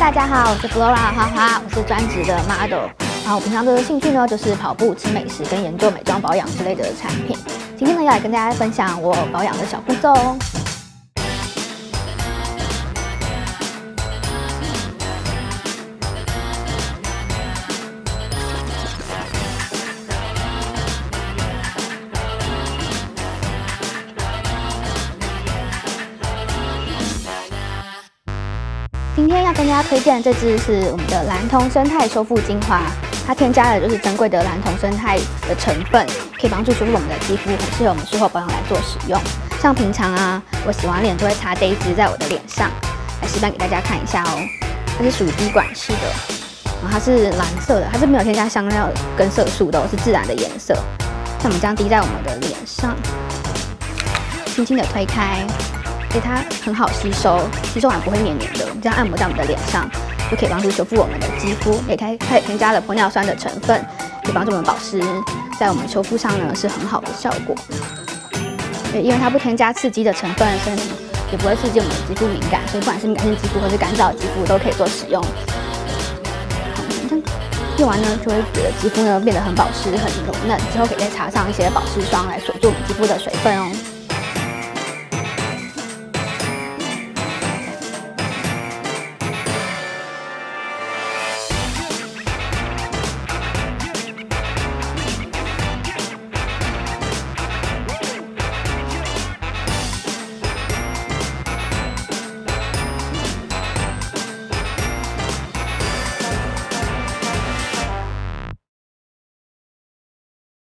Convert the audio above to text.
大家好，我是 Flora 花花，我是专职的 model。然后我平常的兴趣呢，就是跑步、吃美食跟研究美妆保养之类的产品。今天呢，要来跟大家分享我保养的小步骤哦。今天要跟大家推荐的这支是我们的蓝铜生态修复精华，它添加了就是珍贵的蓝铜生态的成分，可以帮助修复我们的肌肤，很适合我们术后保养来做使用。像平常啊，我洗完脸都会擦这一支在我的脸上，来示范给大家看一下哦。它是属于滴管式的，然后它是蓝色的，它是没有添加香料跟色素的，是自然的颜色。像我们这样滴在我们的脸上，轻轻的推开。所以它很好吸收，吸收完不会黏黏的。我们这样按摩在我们的脸上，就可以帮助修复我们的肌肤。它也添加了玻尿酸的成分，可以帮助我们保湿，在我们修复上呢是很好的效果。对，因为它不添加刺激的成分，所以也不会刺激我们的肌肤敏感，所以不管是敏感性肌肤或是干燥的肌肤都可以做使用。用完呢，就会觉得肌肤呢变得很保湿、很柔嫩，之后可以再擦上一些保湿霜来锁住我们肌肤的水分哦。